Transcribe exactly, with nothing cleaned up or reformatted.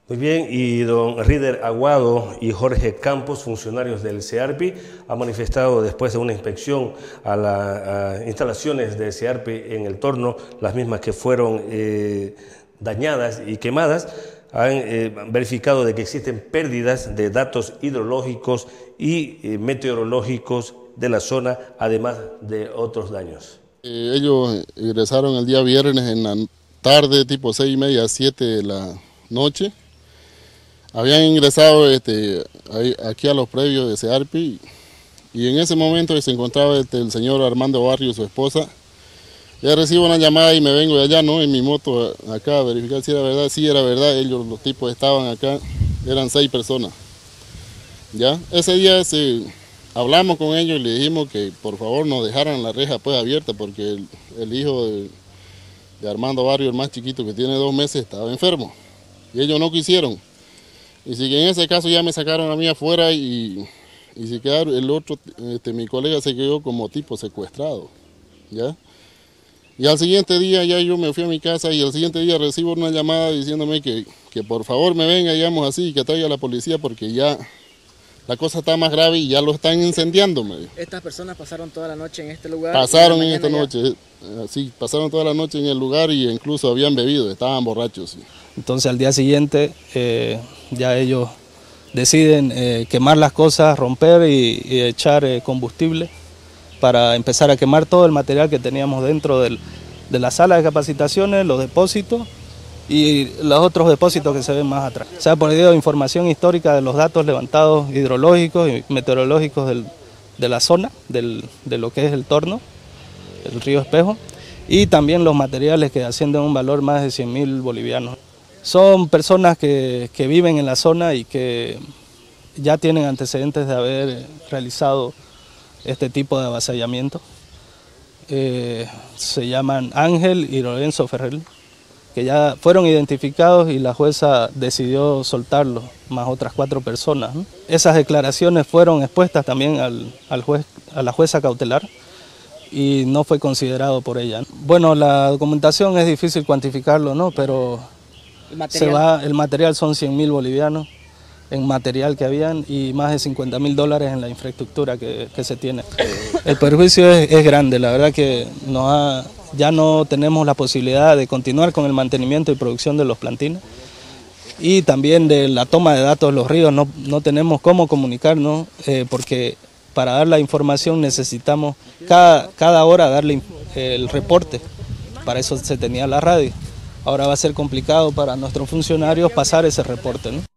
Muy bien, y don Rider Aguado y Jorge Campos, funcionarios del SEARPI, han manifestado después de una inspección a las instalaciones de SEARPI en el Torno, las mismas que fueron eh, dañadas y quemadas, han eh, verificado de que existen pérdidas de datos hidrológicos y eh, meteorológicos de la zona, además de otros daños. Eh, ellos ingresaron el día viernes en la tarde, tipo seis y media, siete de la noche. Habían ingresado este, aquí a los previos de SEARPI y en ese momento se encontraba este, el señor Armando Barrio y su esposa. Ya recibo una llamada y me vengo de allá, ¿no? En mi moto acá a verificar si era verdad. Sí, era verdad, ellos, los tipos estaban acá, eran seis personas. ¿Ya? Ese día se, hablamos con ellos y le dijimos que por favor nos dejaran la reja pues abierta porque el, el hijo de, de Armando Barrio, el más chiquito que tiene dos meses, estaba enfermo. Y ellos no quisieron. Y si en ese caso ya me sacaron a mí afuera y, y si quedaron, el otro, este, mi colega se quedó como tipo secuestrado, ¿ya? Y al siguiente día ya yo me fui a mi casa y al siguiente día recibo una llamada diciéndome que, que por favor me venga, digamos así, y que traiga a la policía porque ya la cosa está más grave y ya lo están incendiando. ¿Estas personas pasaron toda la noche en este lugar? Pasaron en esta noche, sí, pasaron toda la noche en el lugar y incluso habían bebido, estaban borrachos. Sí. Entonces al día siguiente eh, ya ellos deciden eh, quemar las cosas, romper y, y echar eh, combustible para empezar a quemar todo el material que teníamos dentro del, de la sala de capacitaciones, los depósitos y los otros depósitos que se ven más atrás. Se ha perdido información histórica de los datos levantados hidrológicos y meteorológicos del, de la zona, del, de lo que es el Torno, el río Espejo, y también los materiales que ascienden a un valor más de cien mil bolivianos. Son personas que, que viven en la zona y que ya tienen antecedentes de haber realizado este tipo de avasallamiento. Eh, se llaman Ángel y Lorenzo Ferrer, que ya fueron identificados y la jueza decidió soltarlos, más otras cuatro personas, ¿no? Esas declaraciones fueron expuestas también al, al juez, a la jueza cautelar y no fue considerado por ella, ¿no? Bueno, la documentación es difícil cuantificarlo, ¿no? Pero ¿El material? Se va, el material son cien mil bolivianos en material que habían y más de cincuenta mil dólares en la infraestructura que, que se tiene. El perjuicio es, es grande, la verdad que nos ha, ya no tenemos la posibilidad de continuar con el mantenimiento y producción de los plantines y también de la toma de datos de los ríos, no, no tenemos cómo comunicarnos eh, porque para dar la información necesitamos cada, cada hora darle el reporte, para eso se tenía la radio. Ahora va a ser complicado para nuestros funcionarios pasar ese reporte, ¿no?